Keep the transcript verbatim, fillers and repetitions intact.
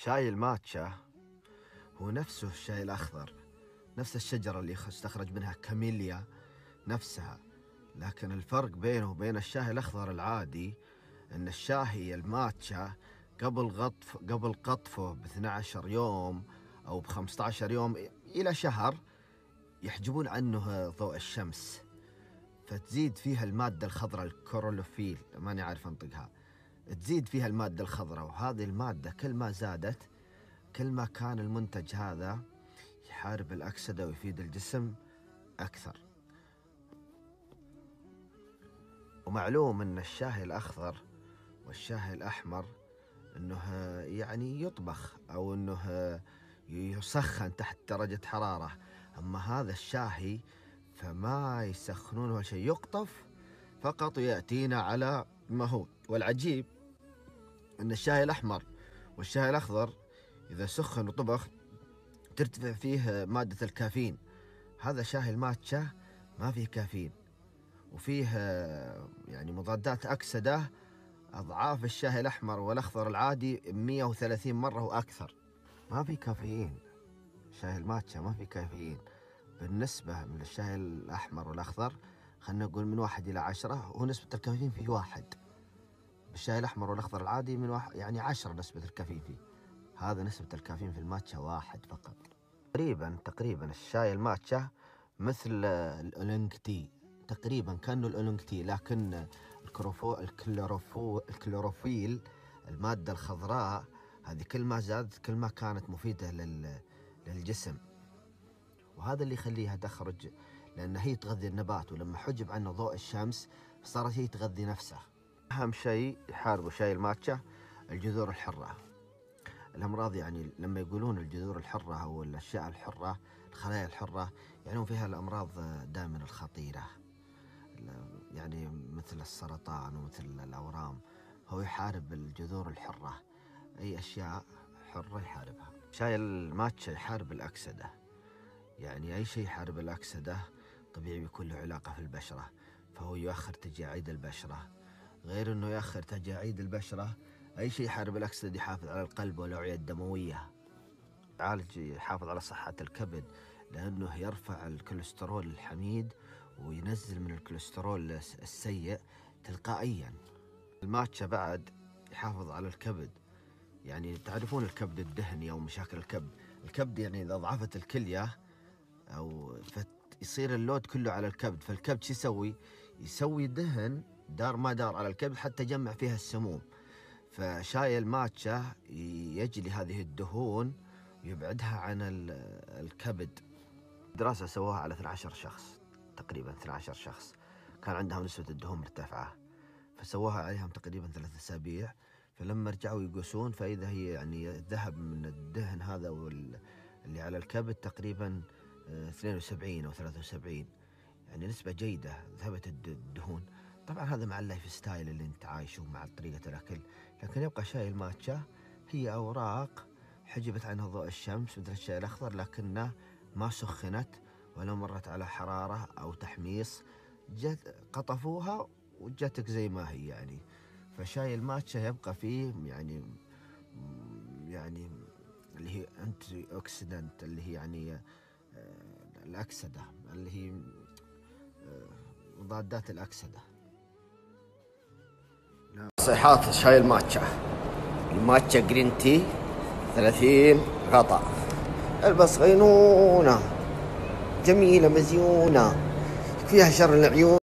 شاي الماتشا هو نفسه الشاي الأخضر، نفس الشجرة اللي استخرج منها كاميليا نفسها، لكن الفرق بينه وبين الشاي الأخضر العادي أن الشاي الماتشا قبل قطف قبل قطفه ب اثني عشر يوم أو ب خمسة عشر يوم إلى شهر يحجبون عنه ضوء الشمس، فتزيد فيها المادة الخضراء الكلوروفيل، ماني عارف أنطقها، تزيد فيها المادة الخضراء، وهذه المادة كل ما زادت كل ما كان المنتج هذا يحارب الأكسدة ويفيد الجسم أكثر. ومعلوم أن الشاي الأخضر والشاي الأحمر أنه يعني يطبخ أو أنه يسخن تحت درجة حرارة، أما هذا الشاي فما يسخنونه ولا شيء، يقطف فقط ويأتينا على ما هو. والعجيب أن الشاي الأحمر والشاي الأخضر إذا سخن وطبخ ترتفع فيه مادة الكافيين، هذا شاي الماتشا ما فيه كافيين وفيه يعني مضادات أكسدة أضعاف الشاي الأحمر والأخضر العادي مئة وثلاثين مرة وأكثر. ما في كافيين، شاي الماتشا ما في كافيين بالنسبة من الشاي الأحمر والأخضر، خلنا نقول من واحد إلى عشرة، ونسبة الكافيين فيه واحد. بالشاي الأحمر والأخضر العادي من واحد يعني عشرة نسبة الكافيين فيه، هذا نسبة الكافيين في الماتشا واحد فقط. تقريبا تقريبا الشاي الماتشا مثل الأولونج تي، تقريبا كأنه الأولونج تي، لكن الكلوروفو الكلوروفو الكلوروفيل المادة الخضراء هذه كل ما زادت كل ما كانت مفيدة لل للجسم، وهذا اللي يخليها تخرج، لأن هي تغذي النبات، ولما حجب عنه ضوء الشمس صارت هي تغذي نفسها. أهم شيء يحاربوا شاي الماتشا الجذور الحرة، الأمراض، يعني لما يقولون الجذور الحرة أو الأشياء الحرة الخلايا الحرة يعنون فيها الأمراض دائما الخطيرة، يعني مثل السرطان ومثل الأورام، هو يحارب الجذور الحرة، أي أشياء حرة يحاربها. شاي الماتشا يحارب الأكسدة، يعني أي شيء يحارب الأكسدة طبيعي بيكون له علاقة في البشرة، فهو يؤخر تجاعيد البشرة. غير أنه يؤخر تجاعيد البشرة، أي شيء يحارب الأكسدة يحافظ على القلب والأوعية الدموية، يعالج يحافظ على صحة الكبد، لأنه يرفع الكوليسترول الحميد وينزل من الكوليسترول السيء تلقائيا. الماتشا بعد يحافظ على الكبد، يعني تعرفون الكبد الدهني أو مشاكل الكبد، الكبد يعني إذا ضعفت الكلية أو يصير اللود كله على الكبد، فالكبد شو يسوي؟ يسوي دهن دار ما دار على الكبد حتى يجمع فيها السموم، فشاي الماتشا يجلي هذه الدهون ويبعدها عن الكبد. دراسة سووها على اثني عشر شخص، تقريبا اثني عشر شخص كان عندهم نسبة الدهون مرتفعة، فسووها عليهم تقريبا ثلاث أسابيع، فلما رجعوا يقيسون فإذا هي يعني ذهب من الدهن هذا اللي على الكبد تقريبا اثنين وسبعين أو ثلاثة وسبعين، يعني نسبة جيدة ذهبت الدهون. طبعا هذا مع اللايف ستايل اللي انت عايشه مع طريقة الأكل، لكن يبقى شاي الماتشا هي أوراق حجبت عنها ضوء الشمس مثل الشاي الأخضر، لكنها ما سخنت ولا مرت على حرارة أو تحميص، جت قطفوها وجتك زي ما هي يعني. فشاي الماتشا يبقى فيه يعني يعني اللي هي أنتي أوكسيدنت، اللي هي يعني الأكسدة، اللي هي مضادات الأكسدة. نصيحات شاي الماتشا: الماتشا جرين تي ثلاثين غطاء، البس غينونة جميلة مزيونة فيها شر العيون.